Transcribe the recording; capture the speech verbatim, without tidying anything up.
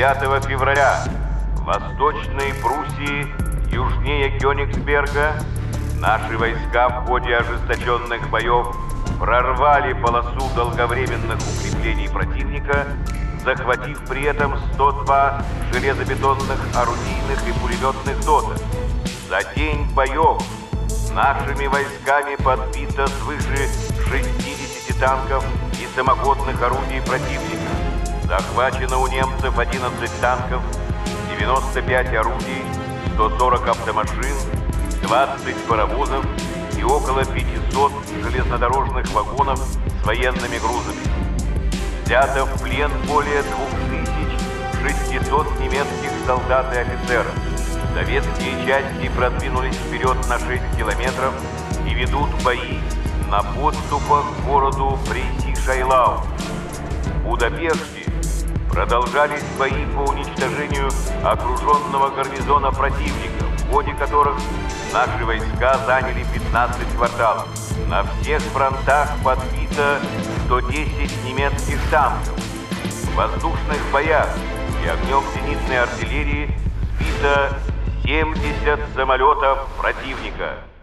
пятого февраля в Восточной Пруссии, южнее Кёнигсберга, наши войска в ходе ожесточенных боев прорвали полосу долговременных укреплений противника, захватив при этом сто два железобетонных орудийных и пулеметных дота. За день боев нашими войсками подбито свыше шестидесяти танков и самоходных орудий противника. Захвачено у немцев одиннадцать танков, девяносто пять орудий, сто сорок автомашин, двадцать паровозов и около пятисот железнодорожных вагонов с военными грузами. Взято в плен более двух тысяч шестисот немецких солдат и офицеров. Советские части продвинулись вперед на шесть километров и ведут бои на подступах к городу Прейси-Шайlau. В Будапеште продолжались бои по уничтожению окруженного гарнизона противника, в ходе которых наши войска заняли пятнадцать кварталов. На всех фронтах подбито сто десять немецких танков. В воздушных боях и огнем зенитной артиллерии сбито семьдесят самолетов противника.